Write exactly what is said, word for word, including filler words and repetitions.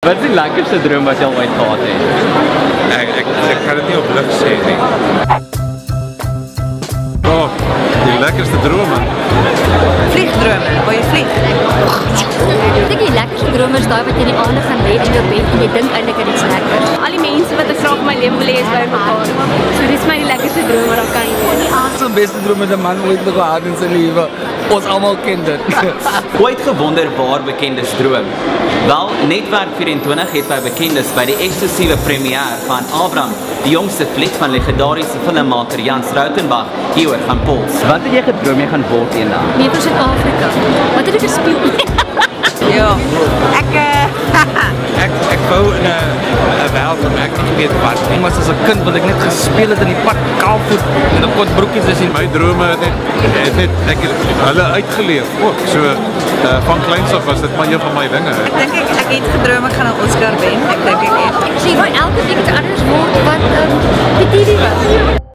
Wat is die lekkerste droom wat jy al ooit gehad het? Ek, ek, ek kan dit nie op lig sê nie. Oh, die lekkerste drome. Vliegdrome, waar jy vlieg. Ek dink die lekkerste drome is daai wat jy in die aande gaan lê in jou bed en jy dink eintlik aan iets lekkers. Al die mense wat ek graag my lewe wil hê is by mekaar. So dis my die lekkerste droom wat daar kan wees. Zijn beste droom met een man ooit nog gehad in zijn leven. Ons allemaal kent dit. Ooit gewonder waar bekendes droom? Wel, Netwerk vierentwintig het by bekendes by die eksklusiewe première van Abraham, die jongste fliek van legendariese filmmaker Jans Rautenbach, hieroor gaan pols. Wat het jy gedroom jy gaan word eendag? Nee, vir Suid-Afrika. Wat het ek gespeel? Ja, ek uh, Ek, ek wou in een wêreld van ek nie weet wat nie, maar as 'n kind wat ek net gespeel het in die pad kaalvoet en 'n kort broekies is in My drome het net, het net ek het hulle uitgeleef ook. So uh, van kleins af was dit maar een van my dinge. ek dink ek, ek het gedroom ek gaan 'n Oscar wen. Ek dink ek het. Ek sê, elke week iets anders word wat um, die T V was.